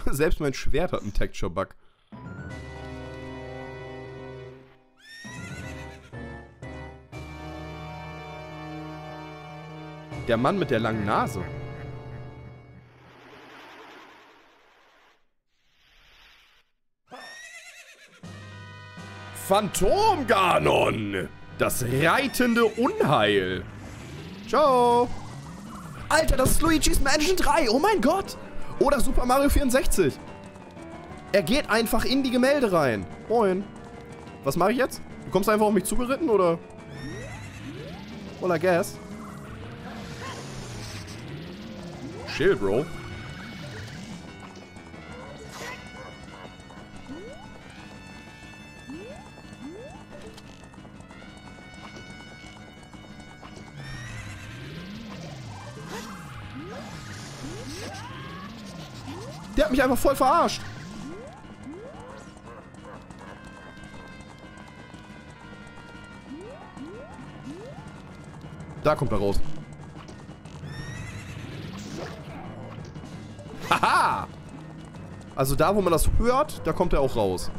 Selbst mein Schwert hat einen Texture-Bug. Der Mann mit der langen Nase. Phantom-Ganon! Das reitende Unheil. Ciao. Alter, das ist Luigi's Mansion 3. Oh mein Gott. Oder Super Mario 64. Er geht einfach in die Gemälde rein. Moin. Was mache ich jetzt? Du kommst einfach auf mich zugeritten, oder? Well, I guess. Chill, Bro. Der hat mich einfach voll verarscht. Da kommt er raus. Haha! Also da, wo man das hört, da kommt er auch raus.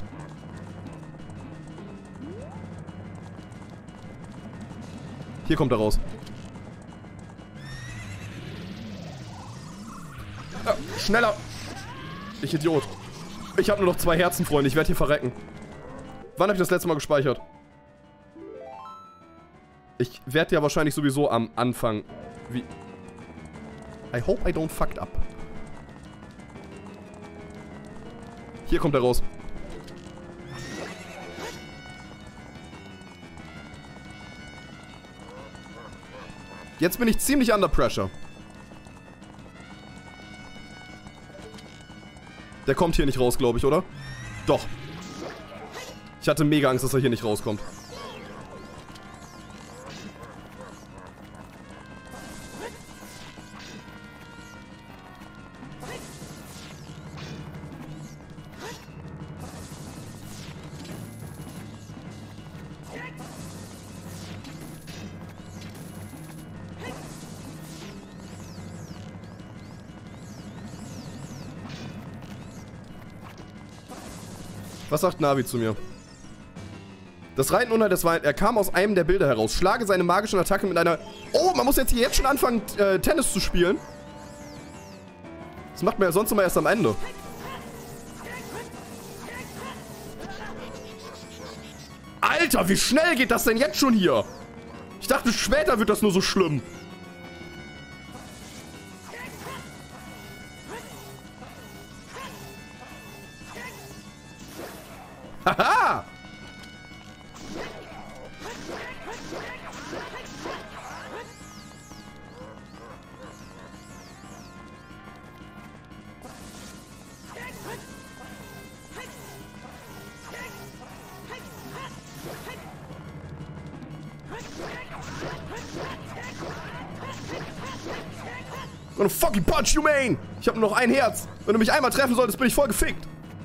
Hier kommt er raus. Schneller! Ich Idiot. Ich habe nur noch 2 Herzen, Freunde. Ich werde hier verrecken. Wann habe ich das letzte Mal gespeichert? Ich werde ja wahrscheinlich sowieso am Anfang... Wie... I hope I don't fucked up. Hier kommt er raus. Jetzt bin ich ziemlich under pressure. Der kommt hier nicht raus, glaube ich, oder? Doch. Ich hatte mega Angst, dass er hier nicht rauskommt. Was sagt Navi zu mir? Das Reiten Unheil des Wein. Er kam aus einem der Bilder heraus. Schlage seine magischen Attacke mit einer... Oh, man muss jetzt schon anfangen, Tennis zu spielen. Das macht man ja sonst immer erst am Ende. Alter, wie schnell geht das denn jetzt schon hier? Ich dachte, später wird das nur so schlimm. Haha! Gonna fucking punch you, man! Ich hab nur noch ein Herz. Wenn du mich einmal treffen solltest, bin ich voll gefickt.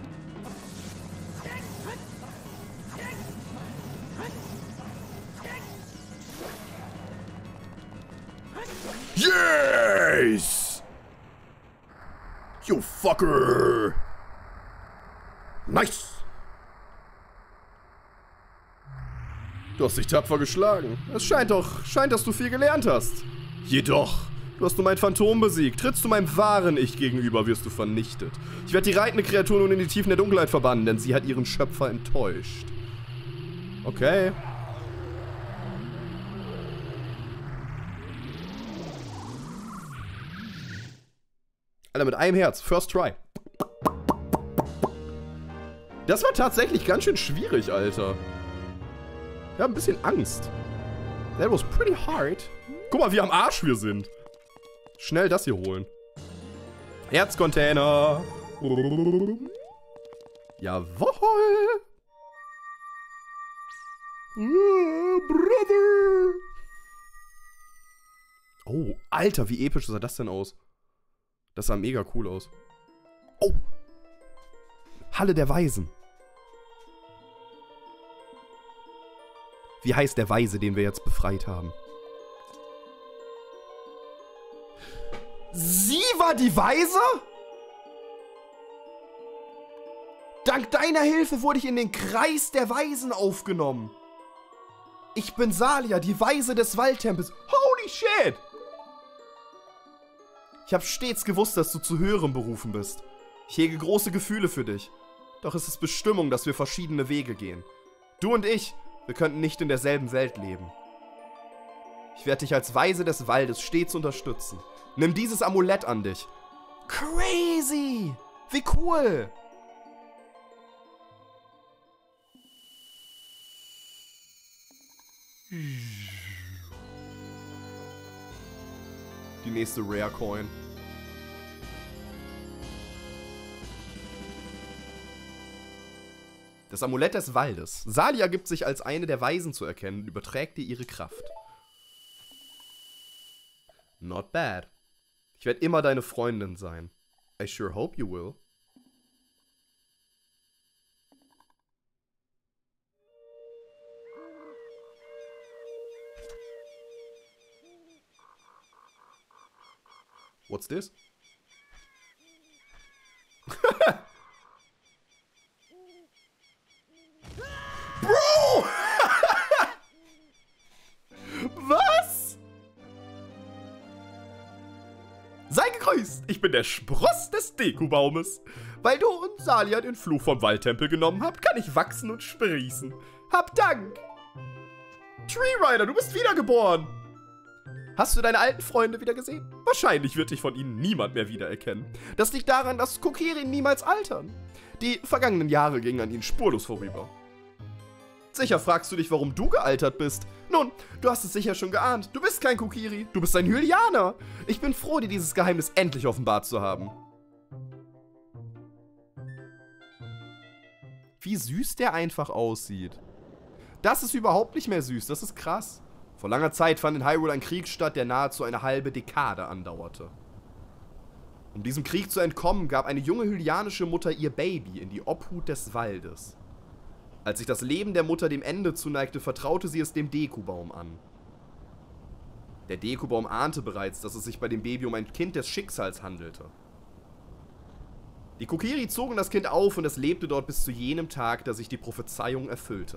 Yes! You fucker! Nice! Du hast dich tapfer geschlagen. Es scheint, dass du viel gelernt hast. Jedoch, du hast nur mein Phantom besiegt. Trittst du meinem wahren Ich gegenüber, wirst du vernichtet. Ich werde die reitende Kreatur nun in die Tiefen der Dunkelheit verbannen, denn sie hat ihren Schöpfer enttäuscht. Okay. Alter, mit einem Herz. First try. Das war tatsächlich ganz schön schwierig, Alter. Ich hab ein bisschen Angst. That was pretty hard. Guck mal, wie am Arsch wir sind. Schnell das hier holen. Herzcontainer. Jawohl. Brother. Oh, Alter, wie episch sah das denn aus? Das sah mega cool aus. Oh. Halle der Weisen. Wie heißt der Weise, den wir jetzt befreit haben? Sie war die Weise? Dank deiner Hilfe wurde ich in den Kreis der Weisen aufgenommen. Ich bin Salia, die Weise des Waldtempels. Holy shit! Ich habe stets gewusst, dass du zu Höherem berufen bist. Ich hege große Gefühle für dich. Doch es ist Bestimmung, dass wir verschiedene Wege gehen. Du und ich, wir könnten nicht in derselben Welt leben. Ich werde dich als Weise des Waldes stets unterstützen. Nimm dieses Amulett an dich. Crazy! Wie cool! Die nächste Rare Coin. Das Amulett des Waldes. Salia gibt sich als eine der Weisen zu erkennen und überträgt ihr ihre Kraft. Not bad. Ich werde immer deine Freundin sein. I sure hope you will. What's this? Bro! Was? Sei gegrüßt! Ich bin der Spross des Dekubaumes. Weil du und Salia den Fluch vom Waldtempel genommen habt, kann ich wachsen und sprießen. Hab Dank! Tree Rider, du bist wiedergeboren! Hast du deine alten Freunde wieder gesehen? Wahrscheinlich wird dich von ihnen niemand mehr wiedererkennen. Das liegt daran, dass Kokiri niemals altern. Die vergangenen Jahre gingen an ihnen spurlos vorüber. Sicher fragst du dich, warum du gealtert bist. Nun, du hast es sicher schon geahnt. Du bist kein Kokiri, du bist ein Hylianer. Ich bin froh, dir dieses Geheimnis endlich offenbart zu haben. Wie süß der einfach aussieht. Das ist überhaupt nicht mehr süß, das ist krass. Vor langer Zeit fand in Hyrule ein Krieg statt, der nahezu eine halbe Dekade andauerte. Um diesem Krieg zu entkommen, gab eine junge hylianische Mutter ihr Baby in die Obhut des Waldes. Als sich das Leben der Mutter dem Ende zuneigte, vertraute sie es dem Dekubaum an. Der Dekubaum ahnte bereits, dass es sich bei dem Baby um ein Kind des Schicksals handelte. Die Kokiri zogen das Kind auf und es lebte dort bis zu jenem Tag, da sich die Prophezeiung erfüllte.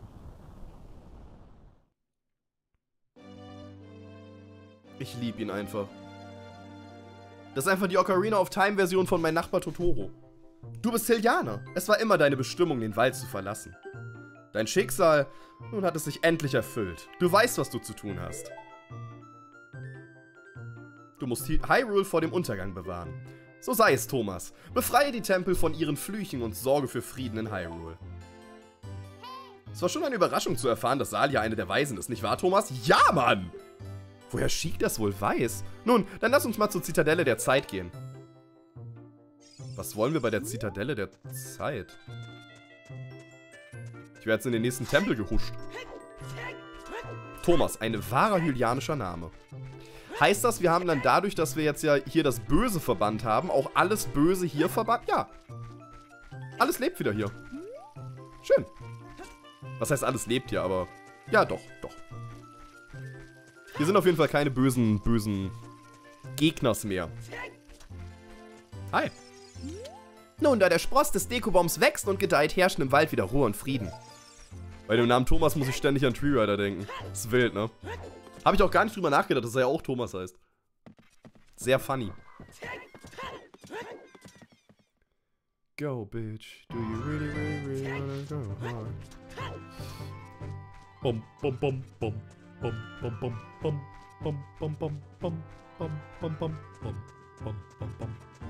Ich liebe ihn einfach. Das ist einfach die Ocarina of Time Version von Mein Nachbar Totoro. Du bist Hylianer. Es war immer deine Bestimmung, den Wald zu verlassen. Dein Schicksal, nun hat es sich endlich erfüllt. Du weißt, was du zu tun hast. Du musst Hyrule vor dem Untergang bewahren. So sei es, Thomas. Befreie die Tempel von ihren Flüchen und sorge für Frieden in Hyrule. Es war schon eine Überraschung zu erfahren, dass Salia eine der Weisen ist, nicht wahr, Thomas? Ja, Mann! Woher Sheik das wohl weiß? Nun, dann lass uns mal zur Zitadelle der Zeit gehen. Was wollen wir bei der Zitadelle der Zeit? Ich werde jetzt in den nächsten Tempel gehuscht. Thomas, ein wahrer hylianischer Name. Heißt das, wir haben dann dadurch, dass wir jetzt ja hier das Böse verbannt haben, auch alles Böse hier verbannt? Ja. Alles lebt wieder hier. Schön. Was heißt, alles lebt hier, aber... Ja, doch, doch. Hier sind auf jeden Fall keine bösen Gegners mehr. Hi. Nun, da der Spross des Dekubaums wächst und gedeiht, herrschen im Wald wieder Ruhe und Frieden. Bei dem Namen Thomas muss ich ständig an Tree Rider denken. Das ist wild, ne? Habe ich auch gar nicht drüber nachgedacht, dass er ja auch Thomas heißt. Sehr funny. Go, bitch. Do you really, really, really wanna go hard? Bum, bum, bum, bum. Bum, bum, bum, bum, bum, bum, bum, bum, bum, bum, bum, bum, bum, bum, bum.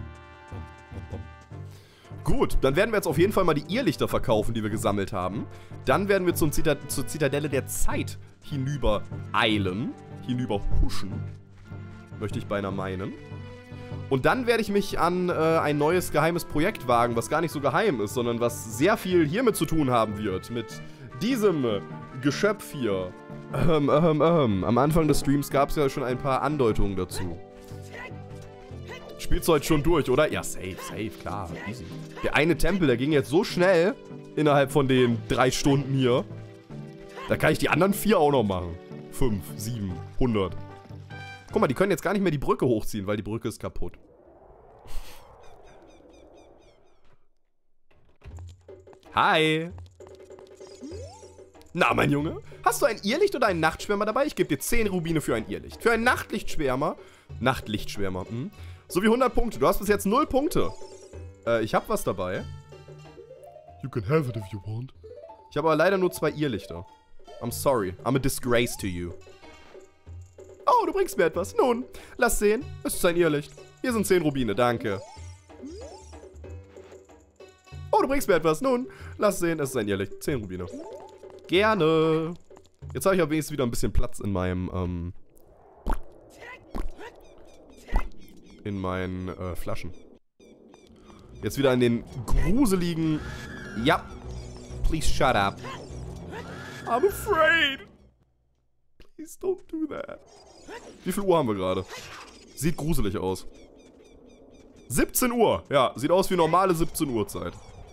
Gut, dann werden wir jetzt auf jeden Fall mal die Irrlichter verkaufen, die wir gesammelt haben. Dann werden wir zur Zitadelle der Zeit hinüber eilen, hinüber huschen, möchte ich beinahe meinen. Und dann werde ich mich an ein neues geheimes Projekt wagen, was gar nicht so geheim ist, sondern was sehr viel hiermit zu tun haben wird, mit diesem Geschöpf hier. Am Anfang des Streams gab es ja schon ein paar Andeutungen dazu. Spielst du heute schon durch, oder? Ja, safe, klar. Easy. Der eine Tempel, der ging jetzt so schnell innerhalb von den 3 Stunden hier. Da kann ich die anderen 4 auch noch machen. 5, 7, 100. Guck mal, die können jetzt gar nicht mehr die Brücke hochziehen, weil die Brücke ist kaputt. Hi. Na, mein Junge, hast du ein Irrlicht oder einen Nachtschwärmer dabei? Ich gebe dir 10 Rubine für ein Irrlicht. Für einen Nachtlichtschwärmer, sowie 100 Punkte. Du hast bis jetzt 0 Punkte. Ich habe was dabei. You can have it if you want. Ich habe aber leider nur 2 Irrlichter. I'm sorry. I'm a disgrace to you. Oh, du bringst mir etwas. Nun, lass sehen. Es ist ein Irrlicht. Hier sind 10 Rubine, danke. Oh, du bringst mir etwas. Nun, lass sehen. Es ist ein Irrlicht. 10 Rubine. Gerne. Jetzt habe ich aber wenigstens wieder ein bisschen Platz in meinem, in meinen, Flaschen. Jetzt wieder in den gruseligen... Ja. Please shut up. I'm afraid. Please don't do that. Wie viel Uhr haben wir gerade? Sieht gruselig aus. 17 Uhr. Ja, sieht aus wie normale 17 Uhr Zeit.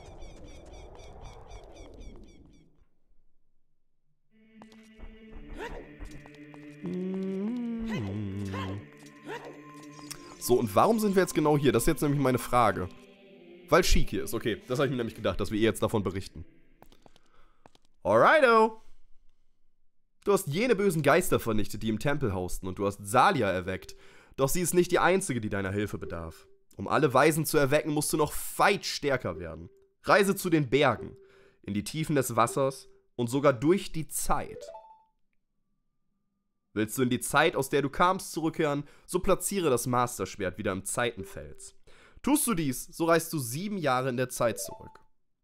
So, und warum sind wir jetzt genau hier? Das ist jetzt nämlich meine Frage. Weil Sheik hier ist. Okay, das habe ich mir nämlich gedacht, dass wir ihr jetzt davon berichten. Alrighto. Du hast jene bösen Geister vernichtet, die im Tempel hausten, und du hast Salia erweckt. Doch sie ist nicht die einzige, die deiner Hilfe bedarf. Um alle Weisen zu erwecken, musst du noch weit stärker werden. Reise zu den Bergen, in die Tiefen des Wassers und sogar durch die Zeit. Willst du in die Zeit, aus der du kamst, zurückkehren, so platziere das Masterschwert wieder im Zeitenfels. Tust du dies, so reist du 7 Jahre in der Zeit zurück.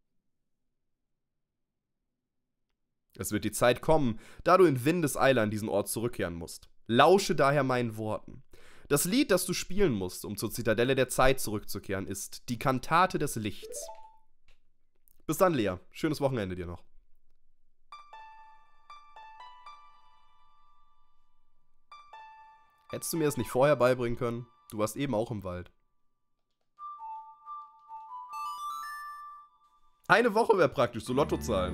Es wird die Zeit kommen, da du in Windeseile an diesen Ort zurückkehren musst. Lausche daher meinen Worten. Das Lied, das du spielen musst, um zur Zitadelle der Zeit zurückzukehren, ist die Kantate des Lichts. Bis dann, Lea. Schönes Wochenende dir noch. Hättest du mir das nicht vorher beibringen können? Du warst eben auch im Wald. Eine Woche wäre praktisch, so Lottozahlen.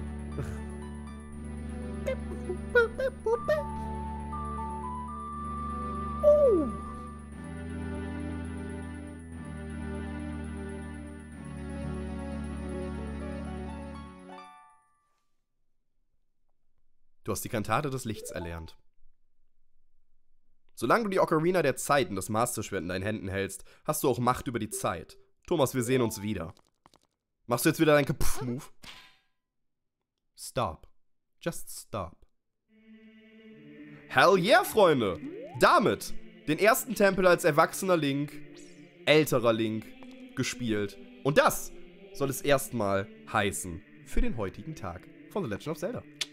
Du hast die Kantate des Lichts erlernt. Solange du die Ocarina der Zeit und das Masterschwert in deinen Händen hältst, hast du auch Macht über die Zeit. Thomas, wir sehen uns wieder. Machst du jetzt wieder deinen Kapuf-Move? Stop. Just stop. Hell yeah, Freunde! Damit den ersten Tempel als erwachsener Link, älterer Link, gespielt. Und das soll es erstmal heißen für den heutigen Tag von The Legend of Zelda.